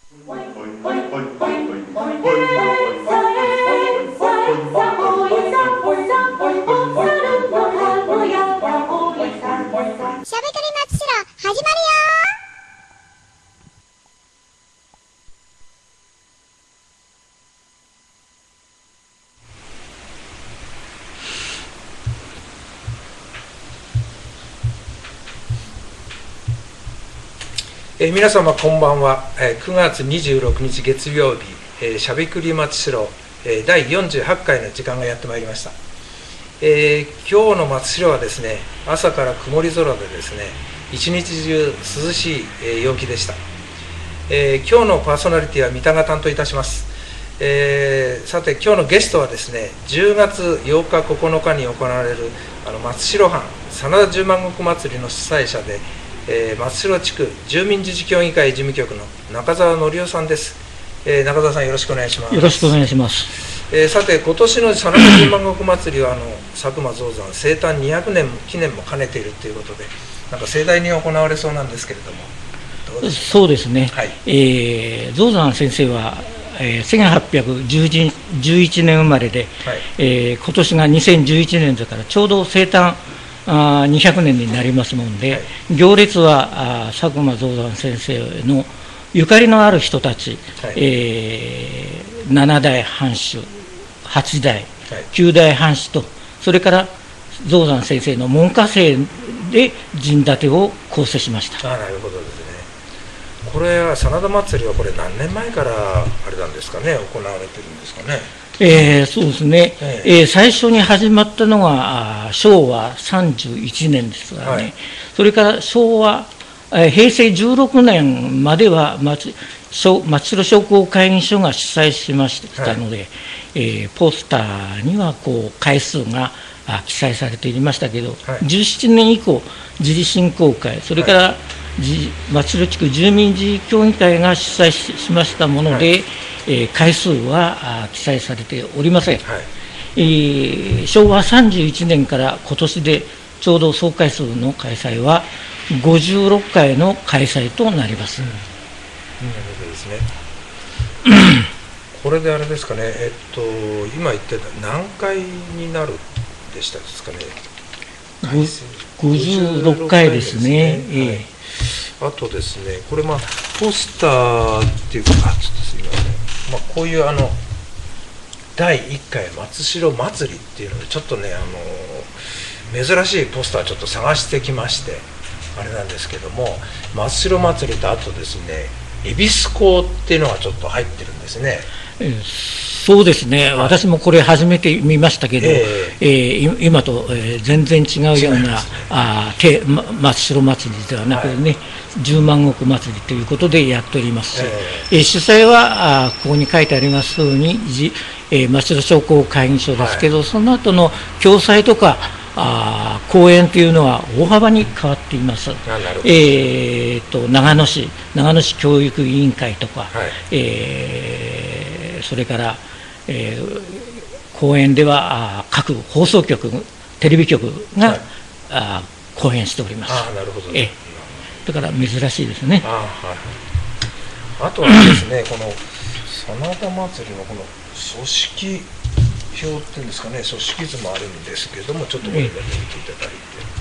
皆様こんばんは。9月26日月曜日、しゃべくり松代、第48回の時間がやってまいりました。今日の松代はですね、朝から曇り空でですね、一日中涼しい、陽気でした。今日のパーソナリティは三田が担当いたします。さて今日のゲストはですね、10月8日9日に行われる松代藩真田十万石祭りの主催者で、松代地区住民自治協議会事務局の中澤則夫さんです。中澤さんよろしくお願いします。 よろしくお願いします。 さて今年の真田十万石祭りは佐久間象山生誕200年記念も兼ねているということで、なんか盛大に行われそうなんですけれども、どうでしょうか。 そうですね、 はい、 象山先生は、1811年生まれで、はい、今年が2011年だからちょうど生誕200年になりますもんで、はい、行列は佐久間象山先生のゆかりのある人たち、はい、7代藩主、8代、はい、9代藩主と、それから象山先生の門下生で陣立てを構成しました。 なるほどですね。これは真田祭りはこれ何年前からあれなんですかね、行われてるんですかね。 そうですね、最初に始まったのが昭和31年ですがね、はい、それから昭和、平成16年までは松代商工会議所が主催しましたので、はい、ポスターにはこう回数が記載されていましたけど、はい、17年以降、自治振興会、それから、はい、松代地区住民自治協議会が主催しましたもので、はい、回数は記載されておりません。はい、昭和31年から今年でちょうど総回数の開催は56回の開催となります。 なるほどですね。これであれですかね、今言ってた何回になるでしたですかね。 56回ですね。 あとですね、これポスターっていうか、ちょっとすみません、こういう第1回松代祭りっていうのでちょっとね、珍しいポスターちょっと探してきまして、あれなんですけども、松代祭りとあとですね、恵比寿港っていうのがちょっと入ってるんですね。 そうですね、私もこれ初めて見ましたけど、今と、全然違うような松代祭りではなくね、はい、十万石祭りということでやっておりますし、主催はここに書いてありますように松代商工会議所ですけど、はい、その後の共催とか公演というのは大幅に変わっています。長野市教育委員会とか、はい、それから、公演では各放送局、テレビ局が、はい、公演しております。 なるほど。 だから珍しいですね。 あとはですね、この真田祭りのこの組織表っていうんですかね、組織図もあるんですけども、ちょっとこれで見ていただいて。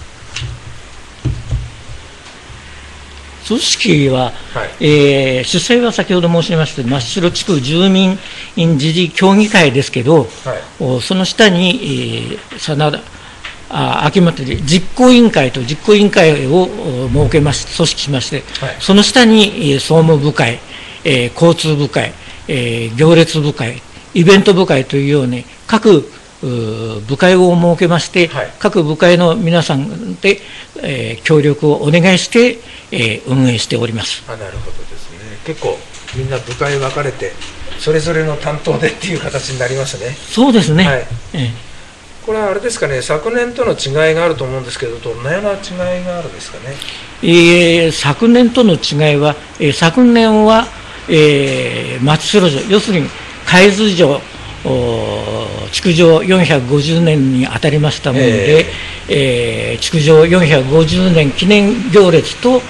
組織は、はい、主催は先ほど申しました松代地区住民自治協議会ですけど、はい、その下に、秋祭り実行委員会と実行委員会を設けまして組織しまして、はい、その下に総務部会、交通部会、行列部会、イベント部会というように各部会を設けまして、はい、各部会の皆さんで、協力をお願いして、運営しております。 なるほどですね。結構みんな部会分かれてそれぞれの担当でっていう形になりますね。 そうですね。はい、 これはあれですかね、昨年との違いがあると思うんですけど、どんなような違いがあるんですかね。 昨年との違いは、昨年は、松代城、要するに海津城築城450年にあたりましたもので、築城450年記念行列と、はい、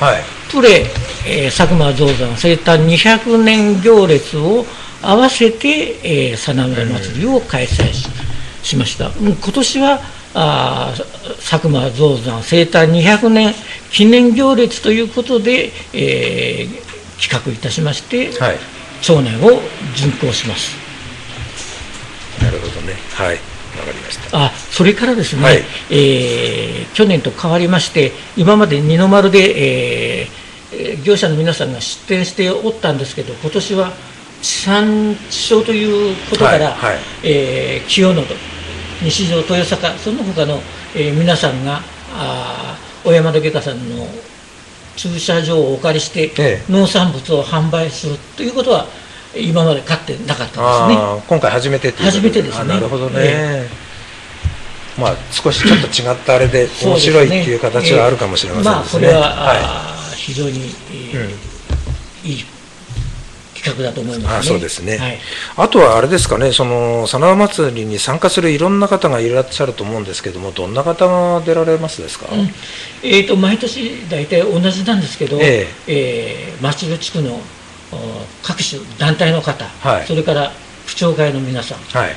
プレ、佐久間象山生誕200年行列を合わせて、真田祭りを開催しました。今年は佐久間象山生誕200年記念行列ということで、企画いたしまして、はい、町内を巡行します。 なるほどね。はい。わかりました。 それからですね、はい、去年と変わりまして、今まで二の丸で、業者の皆さんが出店しておったんですけど、今年は地産地消ということから、はいはい、清野戸、西条、豊坂、その他の、皆さんが小山田外科さんの駐車場をお借りして、農産物を販売するということは、今まで買ってなかったですね。 今回初めてっていうこと初めてですね。 なるほどね。まあ少しちょっと違ったあれで面白いっていう形はあるかもしれませんですね。 これは、非常に、いい企画だと思いますね。 そうですね。はい、あとはあれですかね、その真田祭りに参加するいろんな方がいらっしゃると思うんですけども、どんな方が出られますですか。 毎年大体同じなんですけど、松代地区の各種団体の方、はい、それから区長会の皆さん、はい、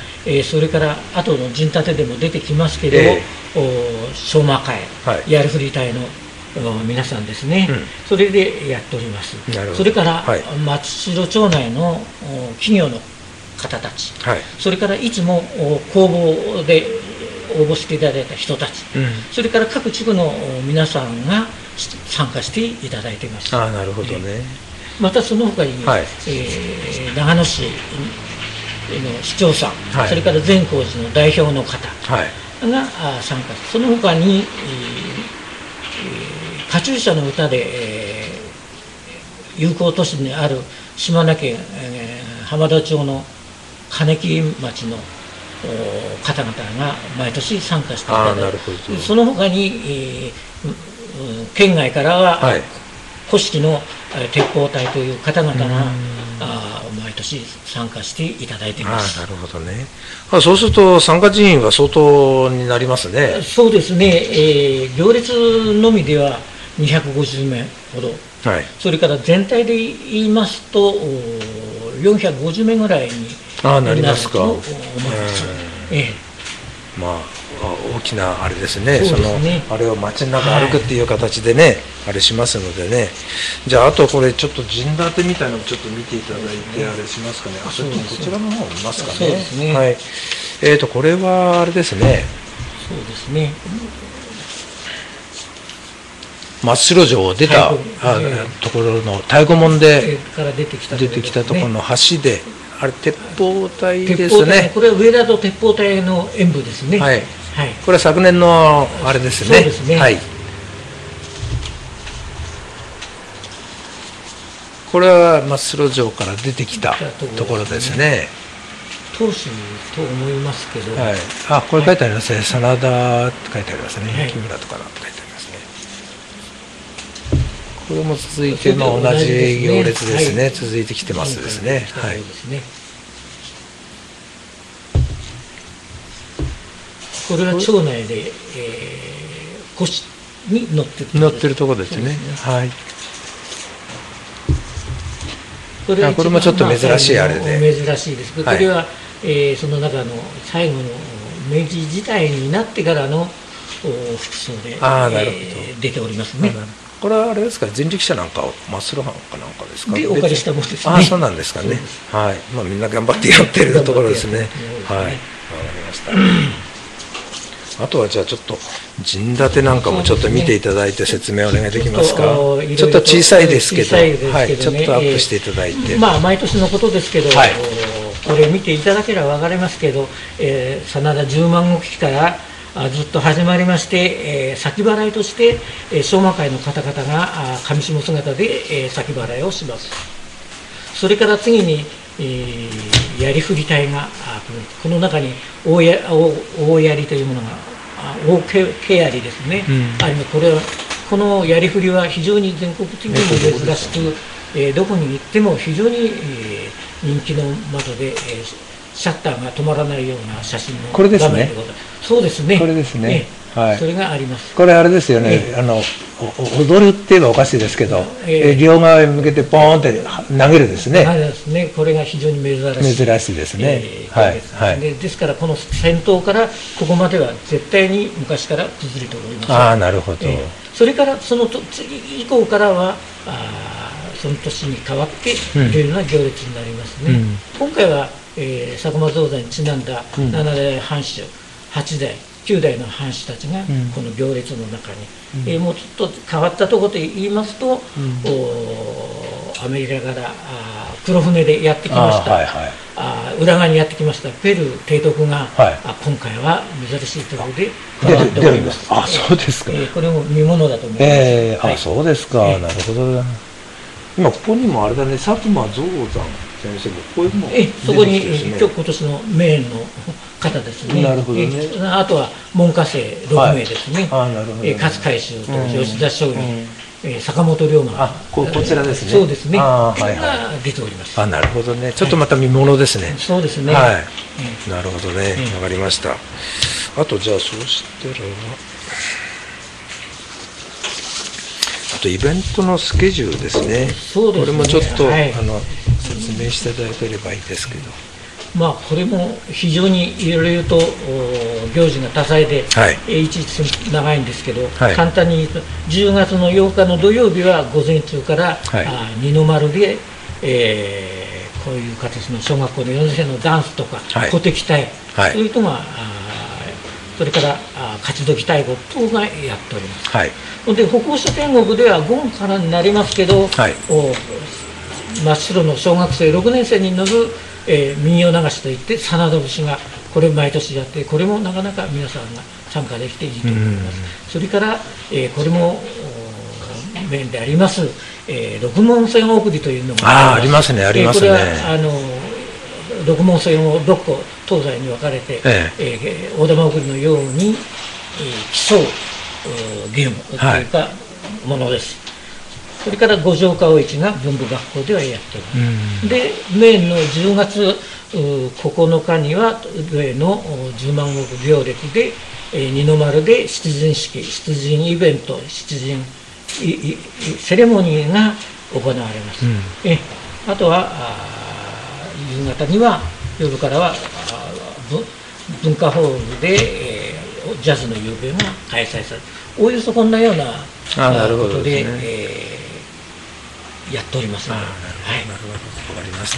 それから後の陣立てでも出てきますけれど、相馬会、はい、やりふり隊の皆さんですね、それでやっております。それから、はい、松代町内の企業の方たち、はい、それからいつも公募で応募していただいた人たち、それから各地区の皆さんが参加していただいています。 なるほどね。 またその他に、はい、長野市の市長さん、はい、それから善光寺の代表の方が参加、その他に、カチューシャの歌で、友好都市にある島根県、浜田町の金木町の方々が毎年参加していただいて、その他に、県外からは、はい、古式の鉄砲隊という方々が毎年参加していただいています。 なるほどね。そうすると参加人員は相当になりますね。 そうですね、行列のみでは250名ほど、はい、それから全体で言いますと450名ぐらいになりますか。まあ大きなあれですね、そのあれを街の中歩くっていう形でね、あれしますのでね。じゃああとこれちょっと陣立てみたいなのをちょっと見ていただいてあれしますかね。それともこちらの方見ますかね。はい。これはあれですね。 そうですね。 真っ白城を出たところの太鼓門で出てきたところの橋で、あれ鉄砲隊ですね。 これは上田と鉄砲隊の演舞ですね。 はい。はい、これは昨年のあれですね。そうですね。はい。これは真っ白城から出てきたところですね。 当主と思いますけど。 はい。これ書いてありますね。真田って書いてありますね。木村とかなんて書いてありますね。これも続いて同じ行列ですね。続いてきてますですね。はい。 これは町内で、腰に乗ってるところですね。はい。これもちょっと珍しいあれで。 珍しいです。これは、その中の最後の明治時代になってからの服装で、出ておりますね。 これはあれですか、人力車なんかを真っ白かなんかですか。 でお借りしたものですね。 そうなんですかね。はい。まあみんな頑張ってやってるところですね。はい。わかりました。あとはじゃあちょっと陣立てなんかもちょっと見ていただいて説明お願いできますか。ちょっと小さいですけど、はい、ちょっとアップしていただいて。 毎年のことですけど、これ見ていただければ分かりますけど、真田10万石からずっと始まりまして、先払いとして相馬会の方々が上下姿で先払いをします。それから次にやりふり隊がこの中に大槍というものが大毛槍ですね、このやりふりは非常に全国的にも珍しく、どこに行っても非常に人気の的で、シャッターが止まらないような写真のこれですね。 そうですね。 これですね。 はい、 それがあります。 これあれですよね、踊るって言えばおかしいですけど、両側へ向けてポーンって投げるですね。 ですね、これが非常に珍しいですね。 ですからこの先頭からここまでは絶対に昔から崩れております。 ああ、なるほど。 それからその次以降からはその年に変わっていろいろな行列になりますね。今回は、佐久間造山にちなんだ7代藩主、8代9代の藩主たちがこの行列の中に、もうちょっと変わったところで言いますと、アメリカから黒船でやってきました、裏側にやってきましたペルー提督が、今回は珍しいところで加わっております。 あ、そうですか。 これも見ものだと思います。 そうですか。なるほど。今ここにもあれだね、佐久間造山先生もこういうもの、 そこに今年のメインの方ですね。 なるほどね。 あとは門下生6名ですね。勝海舟と吉田松陰、坂本龍馬。 こちらですね。 そうですね。が出ております。 なるほどね。ちょっとまた見ものですね。 そうですね。 なるほどね。わかりました。あとじゃあそうしたら。あとイベントのスケジュールですね。これもちょっと、説明していただければいいですけど。 これも非常にいろいろと行事が多彩で、いちいち長いんですけど、簡単に言うと10月の8日の土曜日は午前中から、二の丸で、こういう形の小学校の4年生のダンスとか鼓笛隊、そういう人がそれから勝どき太鼓等がやっております。で歩行者天国では午後からになりますけど、真っ白の小学生6年生に乗る、民謡流しといって真田節がこれ毎年やって、これもなかなか皆さんが参加できていいと思います。それから、これもメインであります、六文銭送りというのがありますね。ありますね。 これは六文銭を6個東西に分かれて、大玉送りのように、競うゲームというかものです。それから五条川市が文部学校ではやっております。でメインの10月9日には例の10万石行列で、二の丸で出陣式、出陣イベント、出陣セレモニーが行われます。あとは夕方には、夜からは文化ホールで、ジャズの夕べが開催される、おおよそこんなようなことでやっております。なるほど、わかりました。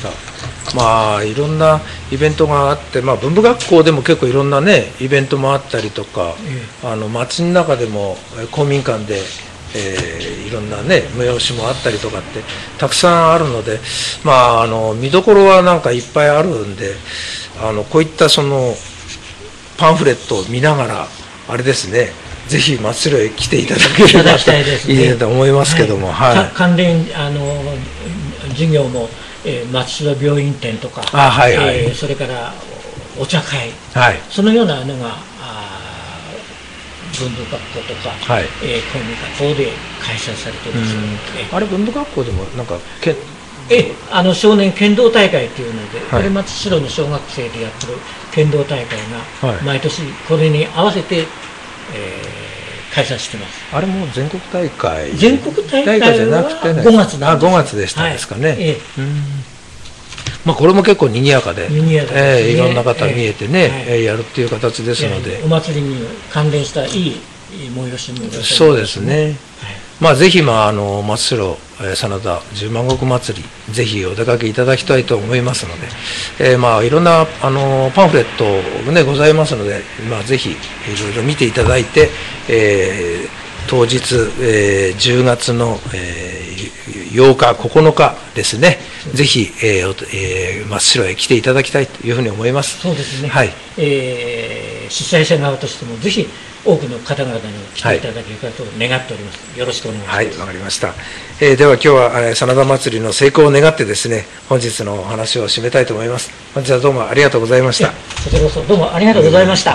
いろんなイベントがあって、文部学校でも結構いろんなねイベントもあったりとか、街の中でも公民館でいろんなね催しもあったりとかってたくさんあるので、見どころはなんかいっぱいあるんで、こういったそのパンフレットを見ながらあれですね、ぜひ松代へ来ていただければいいと思いますけども、 関連授業も、松代病院展とか、それからお茶会、そのようなのが文部学校とか、公民学校で開催されております。 あれ文部学校でもなんか少年剣道大会というので、これ松代の小学生でやってる剣道大会が毎年これに合わせて、開催してます。 あれも全国大会じゃなくて5月なんです。 5月でしたですかね。これも結構賑やかで、いろんな方見えてね、やるっていう形ですので、 お祭りに関連したいい催しもそうですね。ぜひ松代真田10万石祭り、ぜひお出かけいただきたいと思いますので、いろんなパンフレットねございますので、ぜひいろいろ見ていただいて、当日、10月の、8日9日ですね、ぜひ、松代へ来ていただきたいというふうに思います。 そうですね。主催者側としてもぜひ多くの方々に来ていただけるかと願っております。よろしくお願いします。 わかりました。では今日は真田祭りの成功を願ってですね、本日のお話を締めたいと思います。本日はどうもありがとうございました。 こちらこそどうもありがとうございました。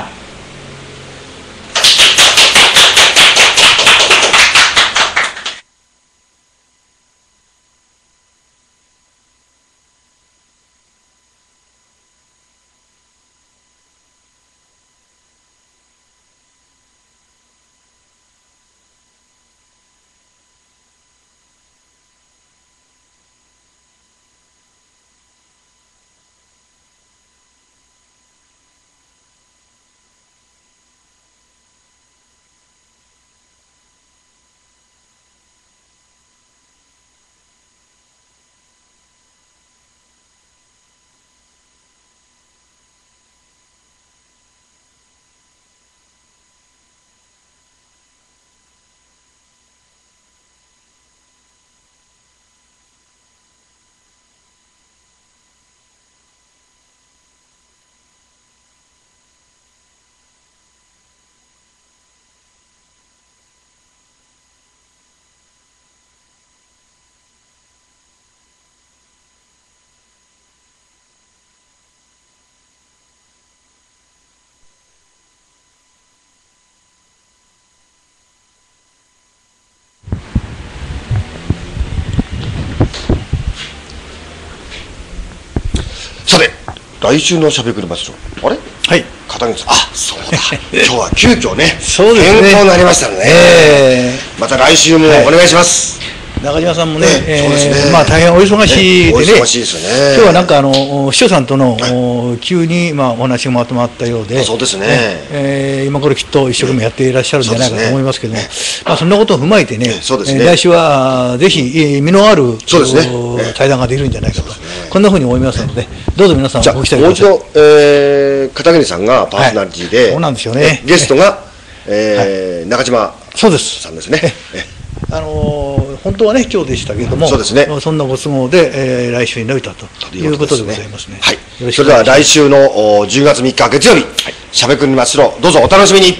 さて、来週のしゃべくり祭り、あれ、 はい、 片桐さん、あ、そうだ、今日は急遽ね、 そうですね、 変更になりましたので、また来週もお願いします。 中島さんもね、 そうですね、 まあ大変お忙しいでね、 お忙しいですよね。 今日はなんか市長さんとの急にまあお話がまとまったようで、 そうですね。 今頃きっと一生懸命やっていらっしゃるんじゃないかと思いますけども、まあそんなことを踏まえてね、来週はぜひ身のある対談ができるんじゃないかと、こんなふうに思いますので、どうぞ皆さんご期待ください。 もう一度片桐さんがパーソナリティで、 そうなんですよね。 ゲストが中島さんですね。 本当はね、今日でしたけれども、 そうですね、 そんなご都合で、来週に伸びたということでございますね。 はい、それでは来週の10月3日月曜日、しゃべくり祭ろう、どうぞお楽しみに。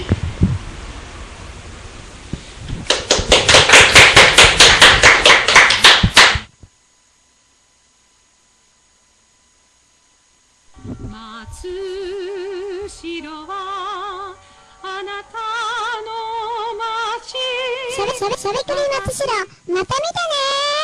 松代はあなたの街しゃべくり松代、また見てね。